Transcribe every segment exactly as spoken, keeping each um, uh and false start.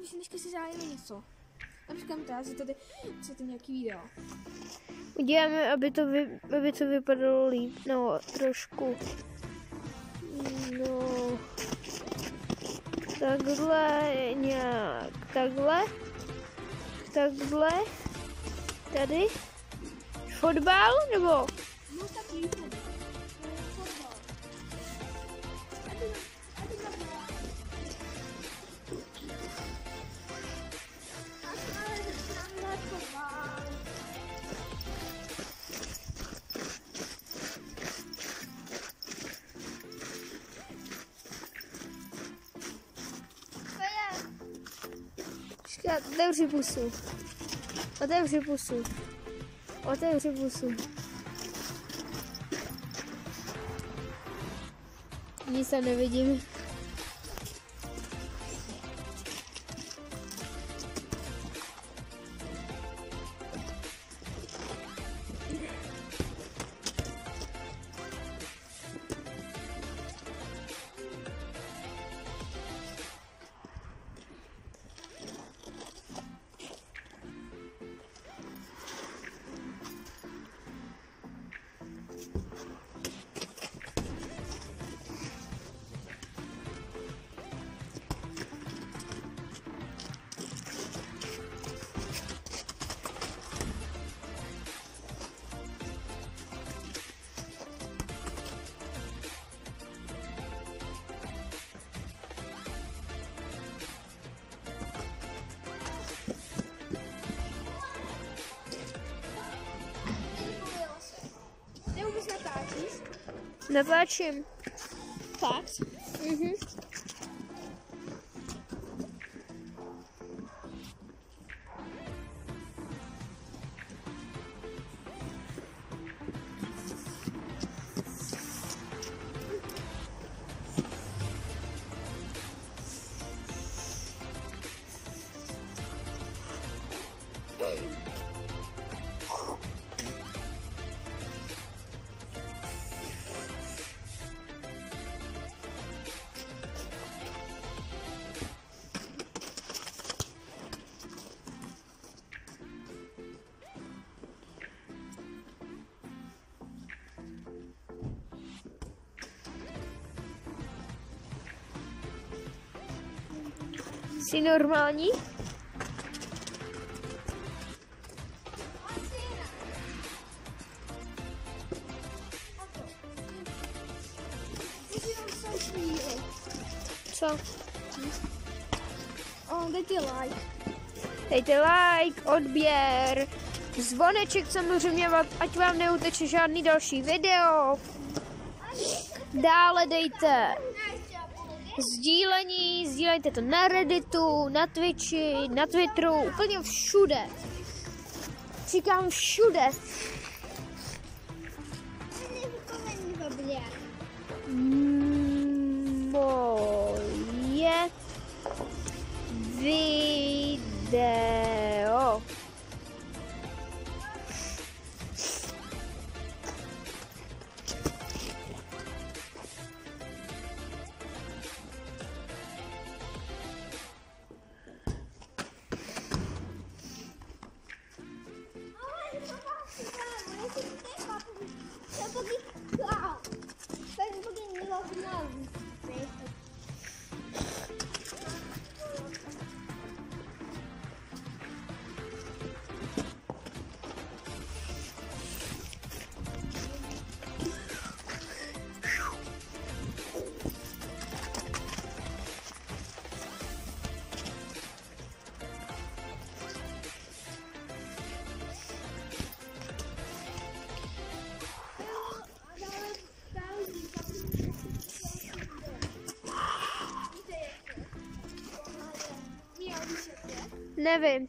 když dneska si zájeme něco. Například tady, tady, co ty nějaký video. Uděláme, aby to, vy, aby to vypadalo líp, no trošku. No, takhle nějak, takhle, takhle, tady, fotbal, nebo? No tak YouTube. Fotbal. Otevři pusu. Otevři pusu. Otevři pusu. Nic se nevidím. Natáčím. Fakt? Mhm. Jsi normální? Co? Oh, dejte like. Dejte like, odběr, zvoneček samozřejmě, ať vám neuteče žádný další video. Dále dejte sdílení, sdílejte to na Redditu, na Twitchi, na Twitteru, úplně všude. Říkám všude. Moje video. Nevím.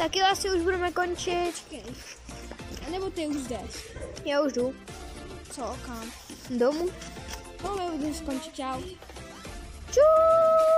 Tak jo, asi už budeme končit. Počkej. A nebo ty už jdeš? Já už jdu. Co, kam? Domů. No, my budeme skončit, čau. Čau.